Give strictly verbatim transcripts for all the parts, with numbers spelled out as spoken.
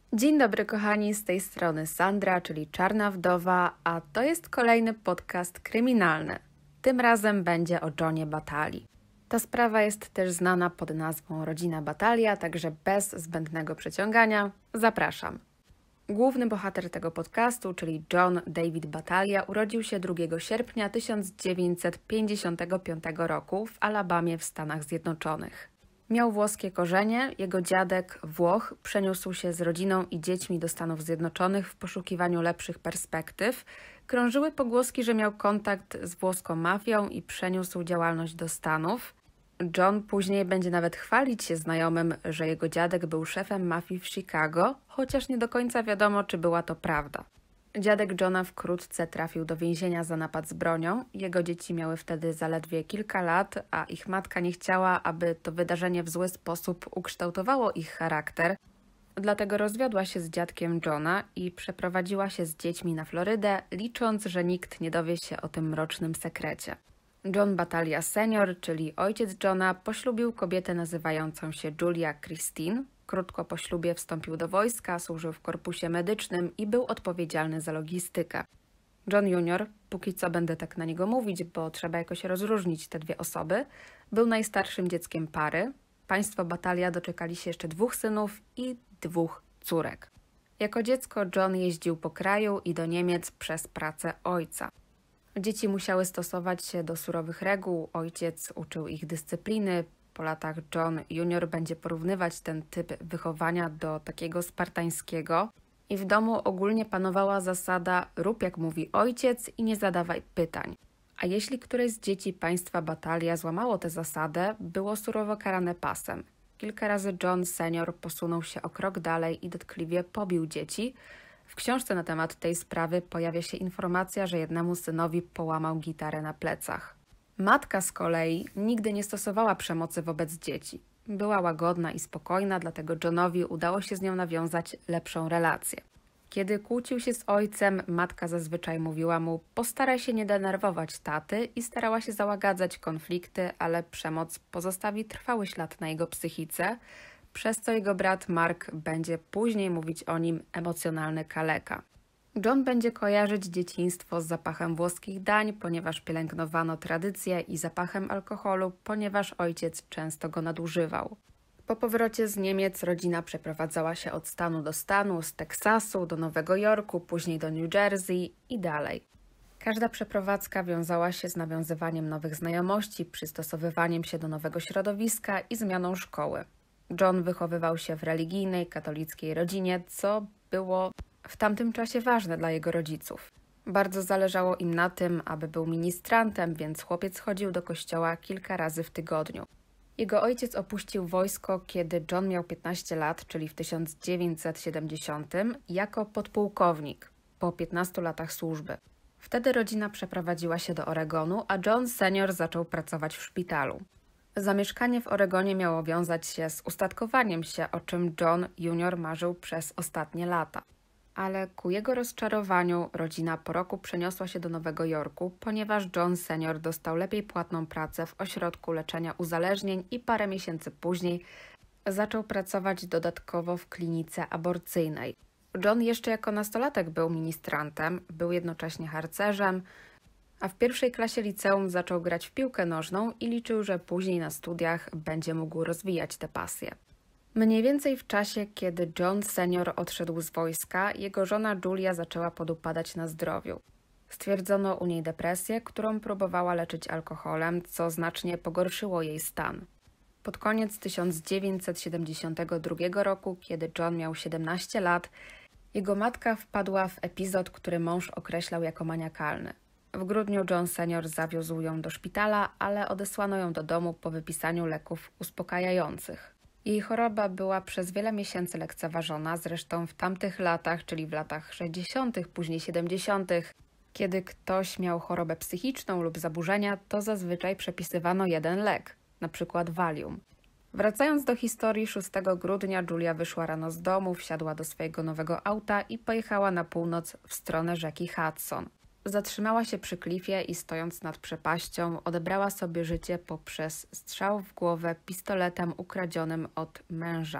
Dzień dobry kochani, z tej strony Sandra, czyli Czarna Wdowa, a to jest kolejny podcast kryminalny. Tym razem będzie o Johnie Batali. Ta sprawa jest też znana pod nazwą Rodzina Batalia, także bez zbędnego przeciągania zapraszam. Główny bohater tego podcastu, czyli John David Batalia, urodził się drugiego sierpnia tysiąc dziewięćset pięćdziesiątego piątego roku w Alabamie w Stanach Zjednoczonych. Miał włoskie korzenie, jego dziadek Włoch przeniósł się z rodziną i dziećmi do Stanów Zjednoczonych w poszukiwaniu lepszych perspektyw. Krążyły pogłoski, że miał kontakt z włoską mafią i przeniósł działalność do Stanów. John później będzie nawet chwalić się znajomym, że jego dziadek był szefem mafii w Chicago, chociaż nie do końca wiadomo, czy była to prawda. Dziadek Johna wkrótce trafił do więzienia za napad z bronią. Jego dzieci miały wtedy zaledwie kilka lat, a ich matka nie chciała, aby to wydarzenie w zły sposób ukształtowało ich charakter. Dlatego rozwiodła się z dziadkiem Johna i przeprowadziła się z dziećmi na Florydę, licząc, że nikt nie dowie się o tym mrocznym sekrecie. John Batalia senior, czyli ojciec Johna, poślubił kobietę nazywającą się Julia Christine. Krótko po ślubie wstąpił do wojska, służył w korpusie medycznym i był odpowiedzialny za logistykę. John junior, póki co będę tak na niego mówić, bo trzeba jakoś rozróżnić te dwie osoby, był najstarszym dzieckiem pary. Państwo Batalia doczekali się jeszcze dwóch synów i dwóch córek. Jako dziecko John jeździł po kraju i do Niemiec przez pracę ojca. Dzieci musiały stosować się do surowych reguł, ojciec uczył ich dyscypliny. Po latach John junior będzie porównywać ten typ wychowania do takiego spartańskiego i w domu ogólnie panowała zasada rób jak mówi ojciec i nie zadawaj pytań. A jeśli któreś z dzieci państwa Batalia złamało tę zasadę, było surowo karane pasem. Kilka razy John senior posunął się o krok dalej i dotkliwie pobił dzieci. W książce na temat tej sprawy pojawia się informacja, że jednemu synowi połamał gitarę na plecach. Matka z kolei nigdy nie stosowała przemocy wobec dzieci. Była łagodna i spokojna, dlatego Johnowi udało się z nią nawiązać lepszą relację. Kiedy kłócił się z ojcem, matka zazwyczaj mówiła mu: postaraj się nie denerwować taty i starała się załagadzać konflikty, ale przemoc pozostawi trwały ślad na jego psychice, przez co jego brat Mark będzie później mówić o nim emocjonalny kaleka. John będzie kojarzyć dzieciństwo z zapachem włoskich dań, ponieważ pielęgnowano tradycję, i zapachem alkoholu, ponieważ ojciec często go nadużywał. Po powrocie z Niemiec rodzina przeprowadzała się od stanu do stanu, z Teksasu do Nowego Jorku, później do New Jersey i dalej. Każda przeprowadzka wiązała się z nawiązywaniem nowych znajomości, przystosowywaniem się do nowego środowiska i zmianą szkoły. John wychowywał się w religijnej, katolickiej rodzinie, co było w tamtym czasie ważne dla jego rodziców. Bardzo zależało im na tym, aby był ministrantem, więc chłopiec chodził do kościoła kilka razy w tygodniu. Jego ojciec opuścił wojsko, kiedy John miał piętnaście lat, czyli w tysiąc dziewięćset siedemdziesiątym, jako podpułkownik, po piętnastu latach służby. Wtedy rodzina przeprowadziła się do Oregonu, a John senior zaczął pracować w szpitalu. Zamieszkanie w Oregonie miało wiązać się z ustatkowaniem się, o czym John junior marzył przez ostatnie lata. Ale ku jego rozczarowaniu rodzina po roku przeniosła się do Nowego Jorku, ponieważ John senior dostał lepiej płatną pracę w ośrodku leczenia uzależnień i parę miesięcy później zaczął pracować dodatkowo w klinice aborcyjnej. John jeszcze jako nastolatek był ministrantem, był jednocześnie harcerzem, a w pierwszej klasie liceum zaczął grać w piłkę nożną i liczył, że później na studiach będzie mógł rozwijać tę pasję. Mniej więcej w czasie, kiedy John senior odszedł z wojska, jego żona Julia zaczęła podupadać na zdrowiu. Stwierdzono u niej depresję, którą próbowała leczyć alkoholem, co znacznie pogorszyło jej stan. Pod koniec tysiąc dziewięćset siedemdziesiątego drugiego roku, kiedy John miał siedemnaście lat, jego matka wpadła w epizod, który mąż określał jako maniakalny. W grudniu John senior zawiózł ją do szpitala, ale odesłano ją do domu po wypisaniu leków uspokajających. Jej choroba była przez wiele miesięcy lekceważona, zresztą w tamtych latach, czyli w latach sześćdziesiątych, później siedemdziesiątych, kiedy ktoś miał chorobę psychiczną lub zaburzenia, to zazwyczaj przepisywano jeden lek, na przykład Valium. Wracając do historii, szóstego grudnia Julia wyszła rano z domu, wsiadła do swojego nowego auta i pojechała na północ w stronę rzeki Hudson. Zatrzymała się przy klifie i stojąc nad przepaścią odebrała sobie życie poprzez strzał w głowę pistoletem ukradzionym od męża.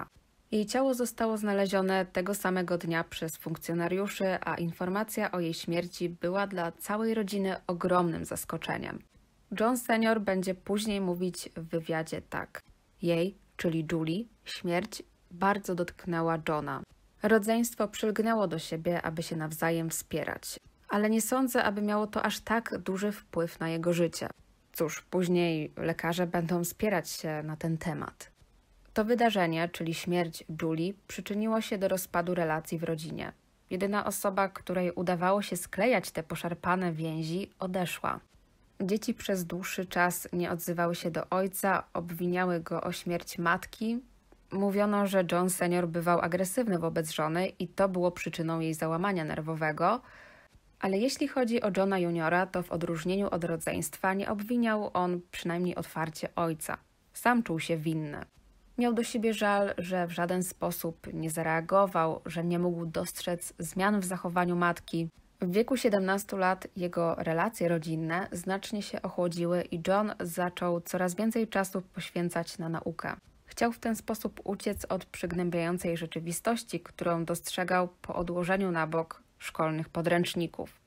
Jej ciało zostało znalezione tego samego dnia przez funkcjonariuszy, a informacja o jej śmierci była dla całej rodziny ogromnym zaskoczeniem. John senior będzie później mówić w wywiadzie tak. Jej, czyli Julie, śmierć bardzo dotknęła Johna. Rodzeństwo przylgnęło do siebie, aby się nawzajem wspierać, ale nie sądzę, aby miało to aż tak duży wpływ na jego życie. Cóż, później lekarze będą spierać się na ten temat. To wydarzenie, czyli śmierć Julie, przyczyniło się do rozpadu relacji w rodzinie. Jedyna osoba, której udawało się sklejać te poszarpane więzi, odeszła. Dzieci przez dłuższy czas nie odzywały się do ojca, obwiniały go o śmierć matki. Mówiono, że John senior bywał agresywny wobec żony i to było przyczyną jej załamania nerwowego, ale jeśli chodzi o Johna juniora, to w odróżnieniu od rodzeństwa nie obwiniał on przynajmniej otwarcie ojca. Sam czuł się winny. Miał do siebie żal, że w żaden sposób nie zareagował, że nie mógł dostrzec zmian w zachowaniu matki. W wieku siedemnastu lat jego relacje rodzinne znacznie się ochłodziły i John zaczął coraz więcej czasu poświęcać na naukę. Chciał w ten sposób uciec od przygnębiającej rzeczywistości, którą dostrzegał po odłożeniu na bok szkolnych podręczników.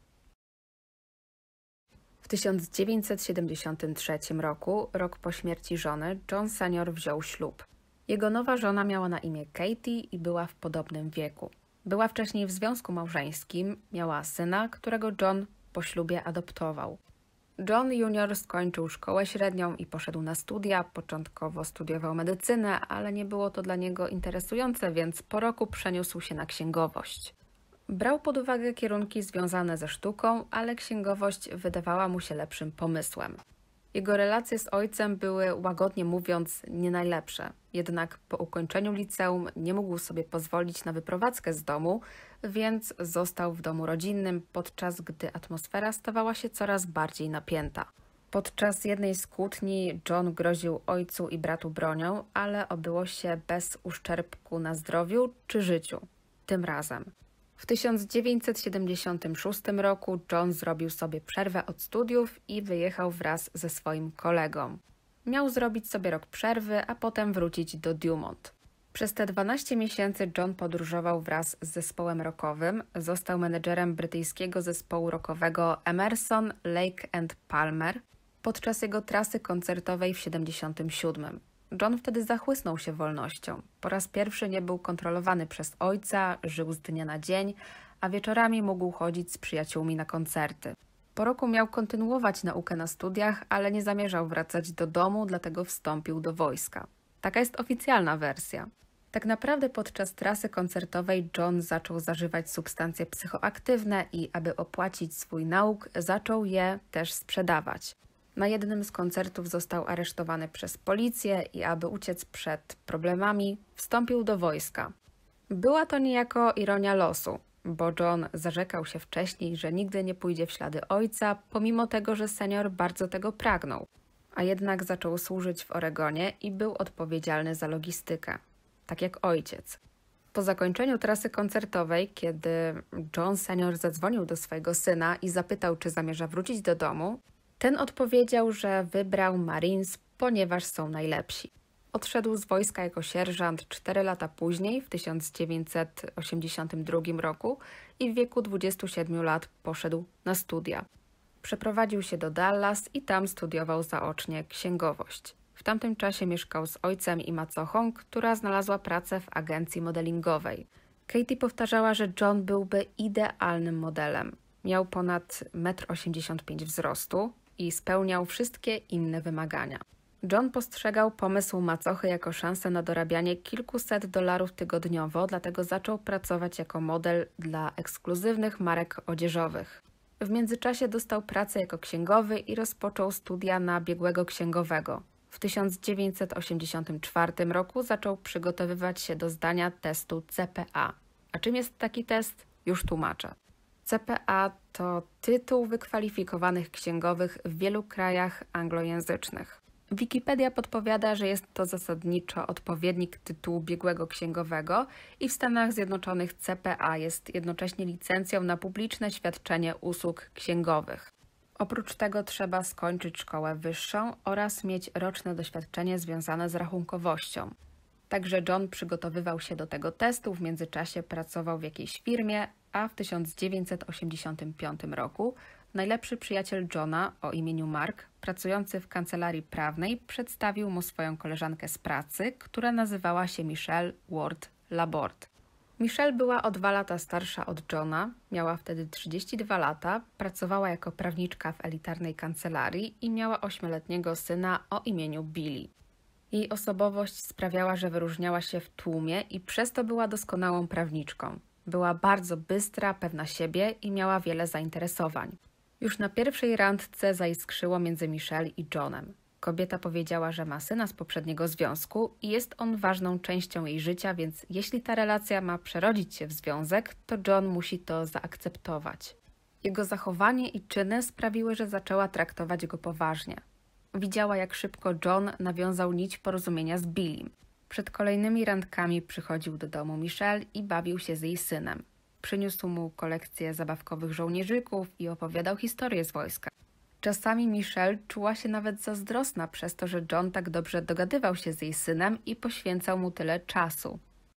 W tysiąc dziewięćset siedemdziesiątym trzecim roku, rok po śmierci żony, John senior wziął ślub. Jego nowa żona miała na imię Katie i była w podobnym wieku. Była wcześniej w związku małżeńskim, miała syna, którego John po ślubie adoptował. John junior skończył szkołę średnią i poszedł na studia. Początkowo studiował medycynę, ale nie było to dla niego interesujące, więc po roku przeniósł się na księgowość. Brał pod uwagę kierunki związane ze sztuką, ale księgowość wydawała mu się lepszym pomysłem. Jego relacje z ojcem były, łagodnie mówiąc, nie najlepsze. Jednak po ukończeniu liceum nie mógł sobie pozwolić na wyprowadzkę z domu, więc został w domu rodzinnym, podczas gdy atmosfera stawała się coraz bardziej napięta. Podczas jednej z kłótni John groził ojcu i bratu bronią, ale obyło się bez uszczerbku na zdrowiu czy życiu. Tym razem. W tysiąc dziewięćset siedemdziesiątym szóstym roku John zrobił sobie przerwę od studiów i wyjechał wraz ze swoim kolegą. Miał zrobić sobie rok przerwy, a potem wrócić do Dumont. Przez te dwanaście miesięcy John podróżował wraz z zespołem rockowym, został menedżerem brytyjskiego zespołu rockowego Emerson, Lake and Palmer podczas jego trasy koncertowej w siedemdziesiątym siódmym. John wtedy zachłysnął się wolnością. Po raz pierwszy nie był kontrolowany przez ojca, żył z dnia na dzień, a wieczorami mógł chodzić z przyjaciółmi na koncerty. Po roku miał kontynuować naukę na studiach, ale nie zamierzał wracać do domu, dlatego wstąpił do wojska. Taka jest oficjalna wersja. Tak naprawdę podczas trasy koncertowej John zaczął zażywać substancje psychoaktywne i aby opłacić swój nauk, zaczął je też sprzedawać. Na jednym z koncertów został aresztowany przez policję i aby uciec przed problemami, wstąpił do wojska. Była to niejako ironia losu, bo John zarzekał się wcześniej, że nigdy nie pójdzie w ślady ojca, pomimo tego, że senior bardzo tego pragnął. A jednak zaczął służyć w Oregonie i był odpowiedzialny za logistykę, tak jak ojciec. Po zakończeniu trasy koncertowej, kiedy John senior zadzwonił do swojego syna i zapytał, czy zamierza wrócić do domu, ten odpowiedział, że wybrał Marines, ponieważ są najlepsi. Odszedł z wojska jako sierżant cztery lata później, w tysiąc dziewięćset osiemdziesiątym drugim roku i w wieku dwudziestu siedmiu lat poszedł na studia. Przeprowadził się do Dallas i tam studiował zaocznie księgowość. W tamtym czasie mieszkał z ojcem i macochą, która znalazła pracę w agencji modelingowej. Katie powtarzała, że John byłby idealnym modelem. Miał ponad metr osiemdziesiąt pięć wzrostu i spełniał wszystkie inne wymagania. John postrzegał pomysł macochy jako szansę na dorabianie kilkuset dolarów tygodniowo, dlatego zaczął pracować jako model dla ekskluzywnych marek odzieżowych. W międzyczasie dostał pracę jako księgowy i rozpoczął studia na biegłego księgowego. W tysiąc dziewięćset osiemdziesiątym czwartym roku zaczął przygotowywać się do zdania testu C P A. A czym jest taki test? Już tłumaczę. C P A to tytuł wykwalifikowanych księgowych w wielu krajach anglojęzycznych. Wikipedia podpowiada, że jest to zasadniczo odpowiednik tytułu biegłego księgowego i w Stanach Zjednoczonych C P A jest jednocześnie licencją na publiczne świadczenie usług księgowych. Oprócz tego trzeba skończyć szkołę wyższą oraz mieć roczne doświadczenie związane z rachunkowością. Także John przygotowywał się do tego testu, w międzyczasie pracował w jakiejś firmie, a w tysiąc dziewięćset osiemdziesiątym piątym roku najlepszy przyjaciel Johna o imieniu Mark, pracujący w kancelarii prawnej, przedstawił mu swoją koleżankę z pracy, która nazywała się Michelle Ward Laborde. Michelle była o dwa lata starsza od Johna, miała wtedy trzydzieści dwa lata, pracowała jako prawniczka w elitarnej kancelarii i miała ośmioletniego syna o imieniu Billy. Jej osobowość sprawiała, że wyróżniała się w tłumie i przez to była doskonałą prawniczką. Była bardzo bystra, pewna siebie i miała wiele zainteresowań. Już na pierwszej randce zaiskrzyło między Michelle i Johnem. Kobieta powiedziała, że ma syna z poprzedniego związku i jest on ważną częścią jej życia, więc jeśli ta relacja ma przerodzić się w związek, to John musi to zaakceptować. Jego zachowanie i czyny sprawiły, że zaczęła traktować go poważnie. Widziała, jak szybko John nawiązał nić porozumienia z Billym. Przed kolejnymi randkami przychodził do domu Michelle i bawił się z jej synem. Przyniósł mu kolekcję zabawkowych żołnierzyków i opowiadał historię z wojska. Czasami Michelle czuła się nawet zazdrosna przez to, że John tak dobrze dogadywał się z jej synem i poświęcał mu tyle czasu.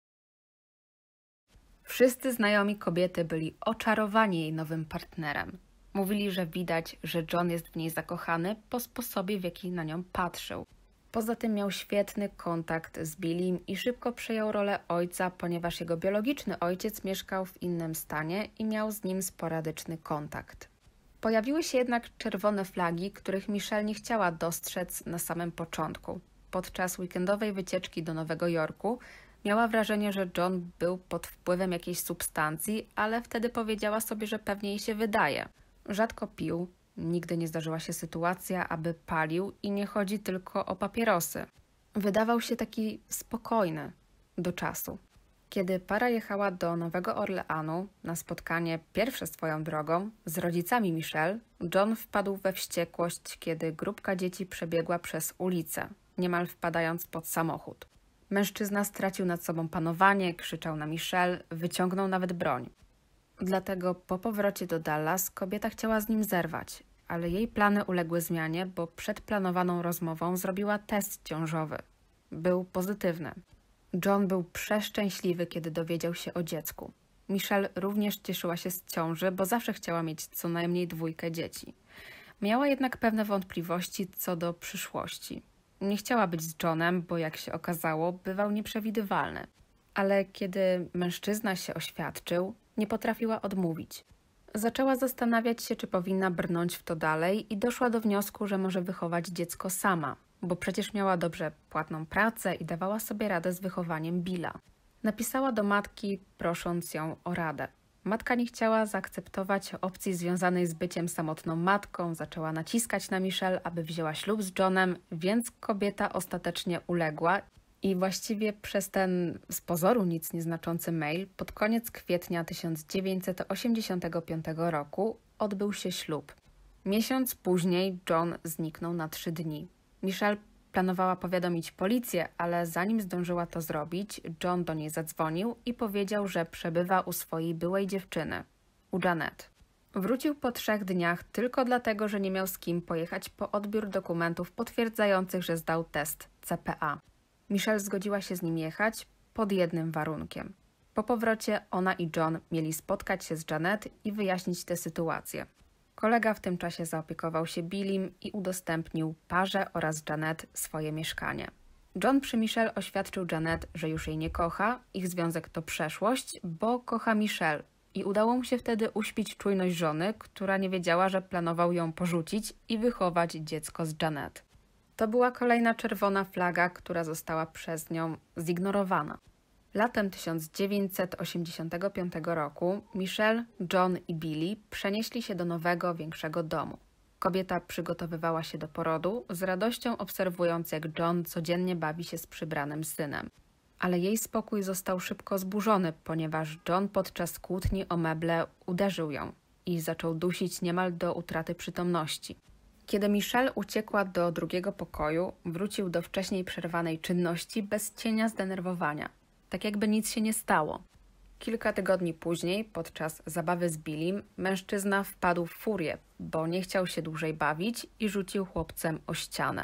Wszyscy znajomi kobiety byli oczarowani jej nowym partnerem. Mówili, że widać, że John jest w niej zakochany po sposobie, w jaki na nią patrzył. Poza tym miał świetny kontakt z Billym i szybko przejął rolę ojca, ponieważ jego biologiczny ojciec mieszkał w innym stanie i miał z nim sporadyczny kontakt. Pojawiły się jednak czerwone flagi, których Michelle nie chciała dostrzec na samym początku. Podczas weekendowej wycieczki do Nowego Jorku miała wrażenie, że John był pod wpływem jakiejś substancji, ale wtedy powiedziała sobie, że pewnie jej się wydaje. Rzadko pił, nigdy nie zdarzyła się sytuacja, aby palił i nie chodzi tylko o papierosy. Wydawał się taki spokojny do czasu. Kiedy para jechała do Nowego Orleanu na spotkanie pierwsze swoją drogą z rodzicami Michelle, John wpadł we wściekłość, kiedy grupka dzieci przebiegła przez ulicę, niemal wpadając pod samochód. Mężczyzna stracił nad sobą panowanie, krzyczał na Michelle, wyciągnął nawet broń. Dlatego po powrocie do Dallas kobieta chciała z nim zerwać, ale jej plany uległy zmianie, bo przed planowaną rozmową zrobiła test ciążowy. Był pozytywny. John był przeszczęśliwy, kiedy dowiedział się o dziecku. Michelle również cieszyła się z ciąży, bo zawsze chciała mieć co najmniej dwójkę dzieci. Miała jednak pewne wątpliwości co do przyszłości. Nie chciała być z Johnem, bo jak się okazało, bywał nieprzewidywalny. Ale kiedy mężczyzna się oświadczył, nie potrafiła odmówić. Zaczęła zastanawiać się, czy powinna brnąć w to dalej i doszła do wniosku, że może wychować dziecko sama, bo przecież miała dobrze płatną pracę i dawała sobie radę z wychowaniem Billa. Napisała do matki, prosząc ją o radę. Matka nie chciała zaakceptować opcji związanej z byciem samotną matką, zaczęła naciskać na Michelle, aby wzięła ślub z Johnem, więc kobieta ostatecznie uległa i właściwie przez ten z pozoru nic nieznaczący mail pod koniec kwietnia tysiąc dziewięćset osiemdziesiątego piątego roku odbył się ślub. Miesiąc później John zniknął na trzy dni. Michelle planowała powiadomić policję, ale zanim zdążyła to zrobić, John do niej zadzwonił i powiedział, że przebywa u swojej byłej dziewczyny, u Janet. Wrócił po trzech dniach tylko dlatego, że nie miał z kim pojechać po odbiór dokumentów potwierdzających, że zdał test C P A. Michelle zgodziła się z nim jechać pod jednym warunkiem. Po powrocie ona i John mieli spotkać się z Janet i wyjaśnić tę sytuację. Kolega w tym czasie zaopiekował się Billym i udostępnił parze oraz Janet swoje mieszkanie. John przy Michelle oświadczył Janet, że już jej nie kocha, ich związek to przeszłość, bo kocha Michelle i udało mu się wtedy uśpić czujność żony, która nie wiedziała, że planował ją porzucić i wychować dziecko z Janet. To była kolejna czerwona flaga, która została przez nią zignorowana. Latem tysiąc dziewięćset osiemdziesiątego piątego roku Michelle, John i Billy przenieśli się do nowego, większego domu. Kobieta przygotowywała się do porodu, z radością obserwując, jak John codziennie bawi się z przybranym synem. Ale jej spokój został szybko zburzony, ponieważ John podczas kłótni o meble uderzył ją i zaczął dusić niemal do utraty przytomności. Kiedy Michelle uciekła do drugiego pokoju, wrócił do wcześniej przerwanej czynności bez cienia zdenerwowania. Tak jakby nic się nie stało. Kilka tygodni później, podczas zabawy z Billym, mężczyzna wpadł w furię, bo nie chciał się dłużej bawić i rzucił chłopcem o ścianę.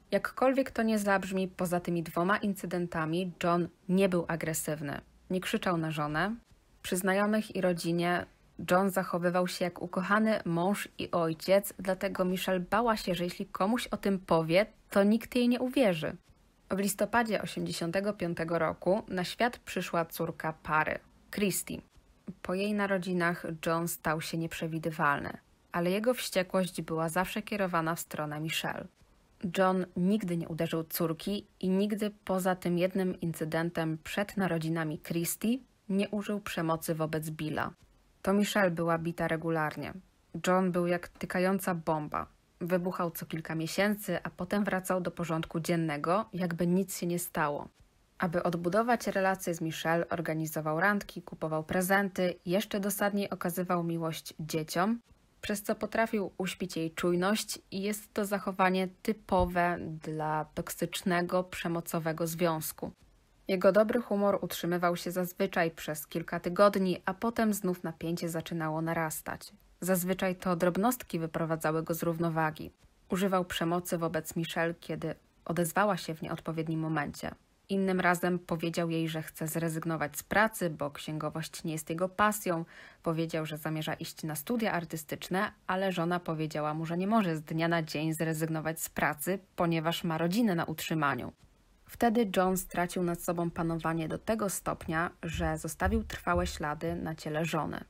Jakkolwiek to nie zabrzmi, poza tymi dwoma incydentami John nie był agresywny. Nie krzyczał na żonę. Przy znajomych i rodzinie John zachowywał się jak ukochany mąż i ojciec, dlatego Michelle bała się, że jeśli komuś o tym powie, to nikt jej nie uwierzy. W listopadzie tysiąc dziewięćset osiemdziesiątego piątego roku na świat przyszła córka pary, Christy. Po jej narodzinach John stał się nieprzewidywalny, ale jego wściekłość była zawsze kierowana w stronę Michelle. John nigdy nie uderzył córki i nigdy poza tym jednym incydentem przed narodzinami Christy nie użył przemocy wobec Billa. To Michelle była bita regularnie. John był jak tykająca bomba. Wybuchał co kilka miesięcy, a potem wracał do porządku dziennego, jakby nic się nie stało. Aby odbudować relacje z Michelle, organizował randki, kupował prezenty, jeszcze dosadniej okazywał miłość dzieciom, przez co potrafił uśpić jej czujność i jest to zachowanie typowe dla toksycznego, przemocowego związku. Jego dobry humor utrzymywał się zazwyczaj przez kilka tygodni, a potem znów napięcie zaczynało narastać. Zazwyczaj to drobnostki wyprowadzały go z równowagi. Używał przemocy wobec Michelle, kiedy odezwała się w nieodpowiednim momencie. Innym razem powiedział jej, że chce zrezygnować z pracy, bo księgowość nie jest jego pasją. Powiedział, że zamierza iść na studia artystyczne, ale żona powiedziała mu, że nie może z dnia na dzień zrezygnować z pracy, ponieważ ma rodzinę na utrzymaniu. Wtedy John stracił nad sobą panowanie do tego stopnia, że zostawił trwałe ślady na ciele żony.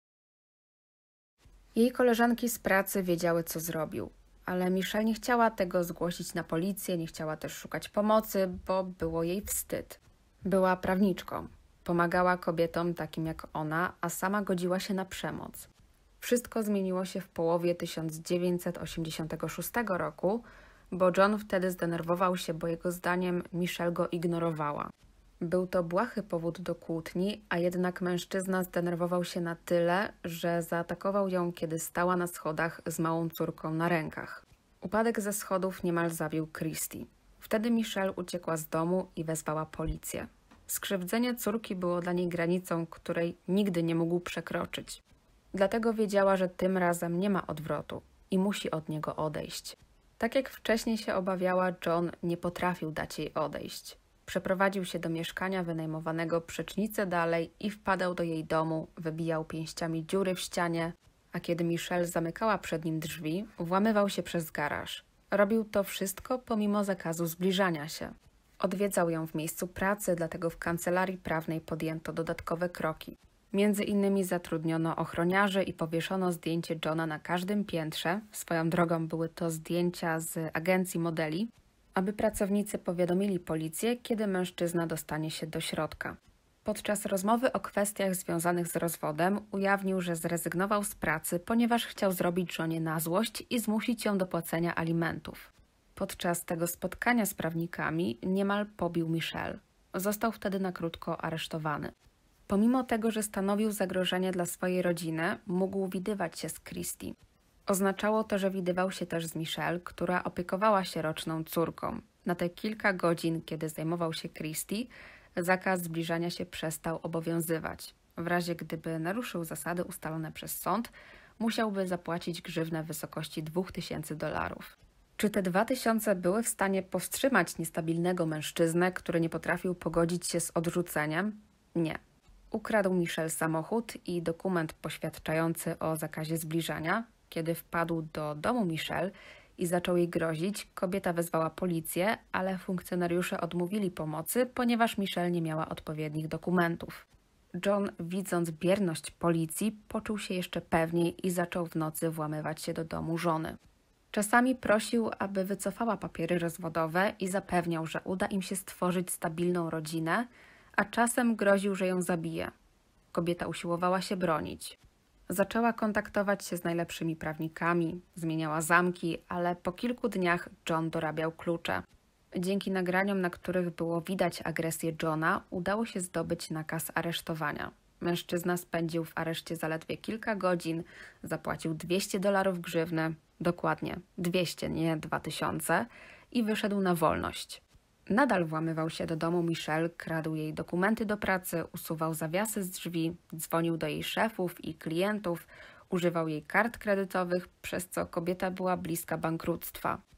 Jej koleżanki z pracy wiedziały, co zrobił, ale Michelle nie chciała tego zgłosić na policję, nie chciała też szukać pomocy, bo było jej wstyd. Była prawniczką, pomagała kobietom takim jak ona, a sama godziła się na przemoc. Wszystko zmieniło się w połowie tysiąc dziewięćset osiemdziesiątego szóstego roku, bo John wtedy zdenerwował się, bo jego zdaniem Michelle go ignorowała. Był to błahy powód do kłótni, a jednak mężczyzna zdenerwował się na tyle, że zaatakował ją, kiedy stała na schodach z małą córką na rękach. Upadek ze schodów niemal zabił Christy. Wtedy Michelle uciekła z domu i wezwała policję. Skrzywdzenie córki było dla niej granicą, której nigdy nie mógł przekroczyć. Dlatego wiedziała, że tym razem nie ma odwrotu i musi od niego odejść. Tak jak wcześniej się obawiała, John nie potrafił dać jej odejść. Przeprowadził się do mieszkania wynajmowanego przecznicę dalej i wpadał do jej domu, wybijał pięściami dziury w ścianie, a kiedy Michelle zamykała przed nim drzwi, włamywał się przez garaż. Robił to wszystko pomimo zakazu zbliżania się. Odwiedzał ją w miejscu pracy, dlatego w kancelarii prawnej podjęto dodatkowe kroki. Między innymi zatrudniono ochroniarzy i powieszono zdjęcie Johna na każdym piętrze. Swoją drogą były to zdjęcia z agencji modeli, aby pracownicy powiadomili policję, kiedy mężczyzna dostanie się do środka. Podczas rozmowy o kwestiach związanych z rozwodem ujawnił, że zrezygnował z pracy, ponieważ chciał zrobić żonie na złość i zmusić ją do płacenia alimentów. Podczas tego spotkania z prawnikami niemal pobił Michelle. Został wtedy na krótko aresztowany. Pomimo tego, że stanowił zagrożenie dla swojej rodziny, mógł widywać się z Christy. Oznaczało to, że widywał się też z Michelle, która opiekowała się roczną córką. Na te kilka godzin, kiedy zajmował się Christy, zakaz zbliżania się przestał obowiązywać. W razie gdyby naruszył zasady ustalone przez sąd, musiałby zapłacić grzywnę w wysokości dwóch tysięcy dolarów. Czy te dwa tysiące były w stanie powstrzymać niestabilnego mężczyznę, który nie potrafił pogodzić się z odrzuceniem? Nie. Ukradł Michelle samochód i dokument poświadczający o zakazie zbliżania. Kiedy wpadł do domu Michelle i zaczął jej grozić, kobieta wezwała policję, ale funkcjonariusze odmówili pomocy, ponieważ Michelle nie miała odpowiednich dokumentów. John, widząc bierność policji, poczuł się jeszcze pewniej i zaczął w nocy włamywać się do domu żony. Czasami prosił, aby wycofała papiery rozwodowe i zapewniał, że uda im się stworzyć stabilną rodzinę, a czasem groził, że ją zabije. Kobieta usiłowała się bronić. Zaczęła kontaktować się z najlepszymi prawnikami, zmieniała zamki, ale po kilku dniach John dorabiał klucze. Dzięki nagraniom, na których było widać agresję Johna, udało się zdobyć nakaz aresztowania. Mężczyzna spędził w areszcie zaledwie kilka godzin, zapłacił dwieście dolarów grzywny, dokładnie dwieście, nie dwa tysiące, i wyszedł na wolność. Nadal włamywał się do domu Michelle, kradł jej dokumenty do pracy, usuwał zawiasy z drzwi, dzwonił do jej szefów i klientów, używał jej kart kredytowych, przez co kobieta była bliska bankructwa.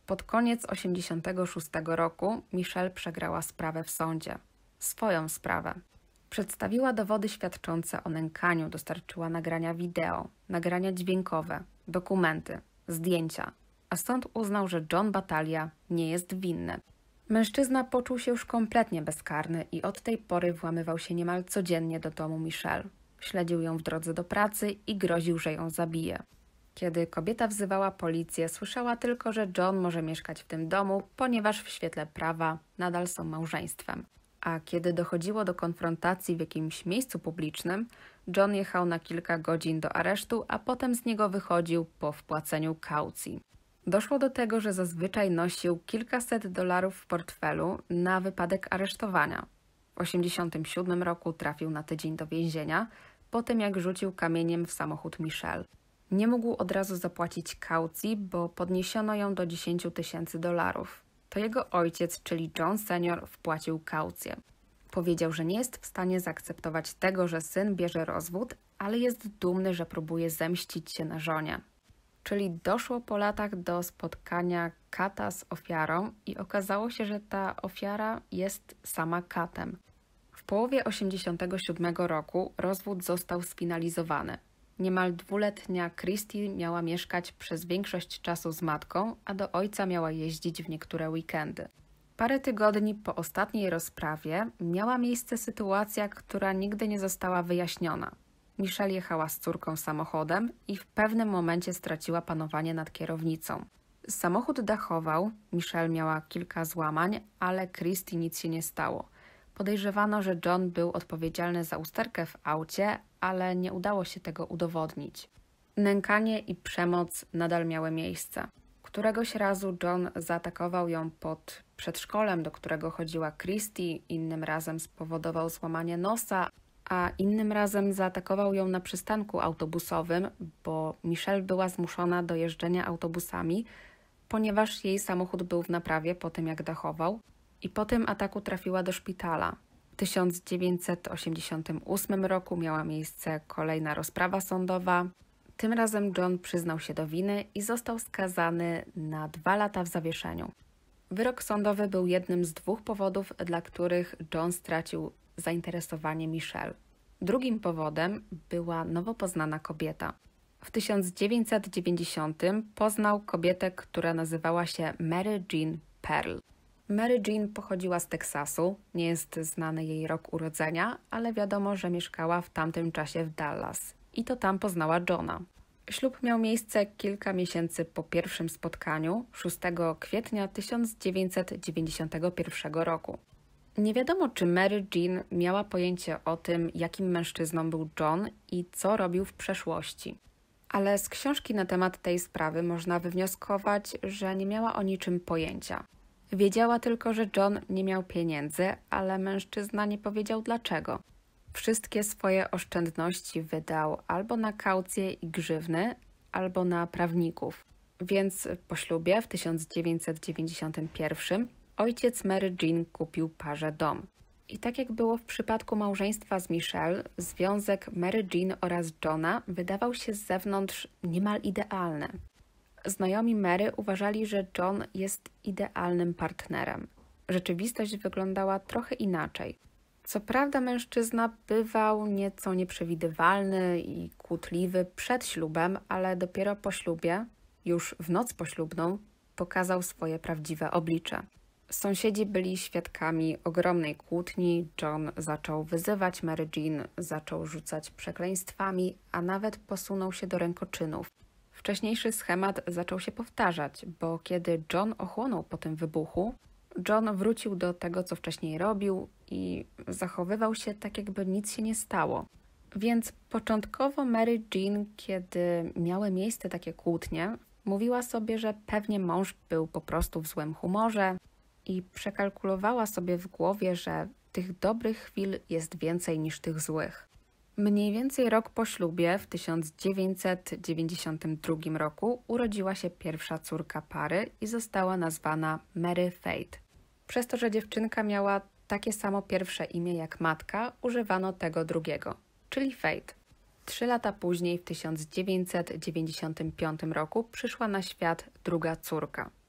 Pod koniec osiemdziesiątego szóstego roku Michelle przegrała sprawę w sądzie. Swoją sprawę. Przedstawiła dowody świadczące o nękaniu, dostarczyła nagrania wideo, nagrania dźwiękowe, dokumenty, zdjęcia, a sąd uznał, że John Battaglia nie jest winny. Mężczyzna poczuł się już kompletnie bezkarny i od tej pory włamywał się niemal codziennie do domu Michelle. Śledził ją w drodze do pracy i groził, że ją zabije. Kiedy kobieta wzywała policję, słyszała tylko, że John może mieszkać w tym domu, ponieważ w świetle prawa nadal są małżeństwem. A kiedy dochodziło do konfrontacji w jakimś miejscu publicznym, John jechał na kilka godzin do aresztu, a potem z niego wychodził po wpłaceniu kaucji. Doszło do tego, że zazwyczaj nosił kilkaset dolarów w portfelu na wypadek aresztowania. W tysiąc dziewięćset osiemdziesiątym siódmym roku trafił na tydzień do więzienia, po tym jak rzucił kamieniem w samochód Michelle. Nie mógł od razu zapłacić kaucji, bo podniesiono ją do dziesięć tysięcy dolarów. To jego ojciec, czyli John senior, wpłacił kaucję. Powiedział, że nie jest w stanie zaakceptować tego, że syn bierze rozwód, ale jest dumny, że próbuje zemścić się na żonie. Czyli doszło po latach do spotkania Kata z ofiarą i okazało się, że ta ofiara jest sama Katem. W połowie tysiąc dziewięćset osiemdziesiątego siódmego roku rozwód został sfinalizowany. Niemal dwuletnia Christy miała mieszkać przez większość czasu z matką, a do ojca miała jeździć w niektóre weekendy. Parę tygodni po ostatniej rozprawie miała miejsce sytuacja, która nigdy nie została wyjaśniona. Michelle jechała z córką samochodem i w pewnym momencie straciła panowanie nad kierownicą. Samochód dachował, Michelle miała kilka złamań, ale Christy nic się nie stało. Podejrzewano, że John był odpowiedzialny za usterkę w aucie, ale nie udało się tego udowodnić. Nękanie i przemoc nadal miały miejsce. Któregoś razu John zaatakował ją pod przedszkolem, do którego chodziła Christy, innym razem spowodował złamanie nosa, a innym razem zaatakował ją na przystanku autobusowym, bo Michelle była zmuszona do jeżdżenia autobusami, ponieważ jej samochód był w naprawie po tym, jak dachował, i po tym ataku trafiła do szpitala. W tysiąc dziewięćset osiemdziesiątym ósmym roku miała miejsce kolejna rozprawa sądowa. Tym razem John przyznał się do winy i został skazany na dwa lata w zawieszeniu. Wyrok sądowy był jednym z dwóch powodów, dla których John stracił zainteresowanie Michelle. Drugim powodem była nowo poznana kobieta. W tysiąc dziewięćset dziewięćdziesiątym poznał kobietę, która nazywała się Mary Jean Pearl. Mary Jean pochodziła z Teksasu, nie jest znany jej rok urodzenia, ale wiadomo, że mieszkała w tamtym czasie w Dallas. I to tam poznała Johna. Ślub miał miejsce kilka miesięcy po pierwszym spotkaniu, szóstego kwietnia tysiąc dziewięćset dziewięćdziesiątego pierwszego roku. Nie wiadomo, czy Mary Jean miała pojęcie o tym, jakim mężczyzną był John i co robił w przeszłości. Ale z książki na temat tej sprawy można wywnioskować, że nie miała o niczym pojęcia. Wiedziała tylko, że John nie miał pieniędzy, ale mężczyzna nie powiedział dlaczego. Wszystkie swoje oszczędności wydał albo na kaucje i grzywny, albo na prawników. Więc po ślubie w tysiąc dziewięćset dziewięćdziesiątym pierwszym ojciec Mary Jean kupił parze dom. I tak jak było w przypadku małżeństwa z Michelle, związek Mary Jean oraz Johna wydawał się z zewnątrz niemal idealny. Znajomi Mary uważali, że John jest idealnym partnerem. Rzeczywistość wyglądała trochę inaczej. Co prawda mężczyzna bywał nieco nieprzewidywalny i kłótliwy przed ślubem, ale dopiero po ślubie, już w noc poślubną, pokazał swoje prawdziwe oblicze. Sąsiedzi byli świadkami ogromnej kłótni, John zaczął wyzywać Mary Jean, zaczął rzucać przekleństwami, a nawet posunął się do rękoczynów. Wcześniejszy schemat zaczął się powtarzać, bo kiedy John ochłonął po tym wybuchu, John wrócił do tego, co wcześniej robił i zachowywał się tak, jakby nic się nie stało. Więc początkowo Mary Jean, kiedy miały miejsce takie kłótnie, mówiła sobie, że pewnie mąż był po prostu w złym humorze i przekalkulowała sobie w głowie, że tych dobrych chwil jest więcej niż tych złych. Mniej więcej rok po ślubie, w tysiąc dziewięćset dziewięćdziesiątym drugim roku, urodziła się pierwsza córka pary i została nazwana Mary Faith. Przez to, że dziewczynka miała takie samo pierwsze imię jak matka, używano tego drugiego, czyli Faith. Trzy lata później, w tysiąc dziewięćset dziewięćdziesiątym piątym roku, przyszła na świat druga córka.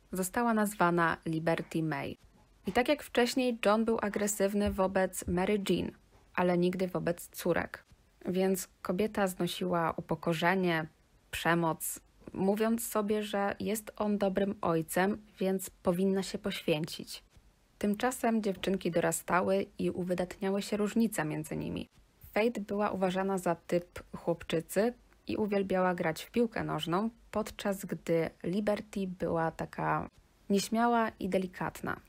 została nazwana Liberty May. I tak jak wcześniej, John był agresywny wobec Mary Jean, ale nigdy wobec córek. Więc kobieta znosiła upokorzenie, przemoc, mówiąc sobie, że jest on dobrym ojcem, więc powinna się poświęcić. Tymczasem dziewczynki dorastały i uwydatniały się różnice między nimi. Faith była uważana za typ chłopczycy i uwielbiała grać w piłkę nożną, podczas gdy Liberty była taka nieśmiała i delikatna.